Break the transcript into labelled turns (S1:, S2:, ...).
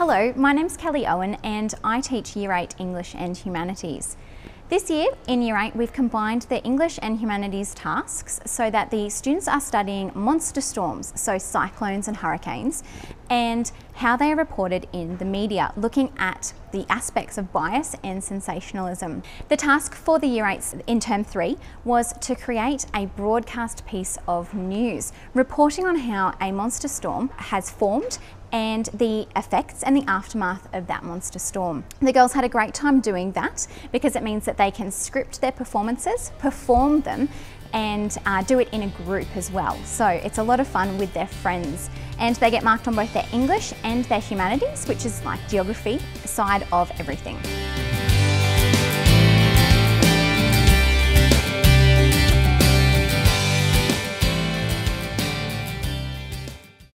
S1: Hello, my name's Kelly Owen and I teach Year 8 English and Humanities. This year in Year 8 we've combined the English and Humanities tasks so that the students are studying monster storms, so cyclones and hurricanes, and how they are reported in the media, looking at the aspects of bias and sensationalism. The task for the Year 8s in Term 3 was to create a broadcast piece of news, reporting on how a monster storm has formed and the effects and the aftermath of that monster storm. The girls had a great time doing that because it means that they can script their performances, perform them, and do it in a group as well. So it's a lot of fun with their friends, and they get marked on both their English and their Humanities, which is like geography side of everything.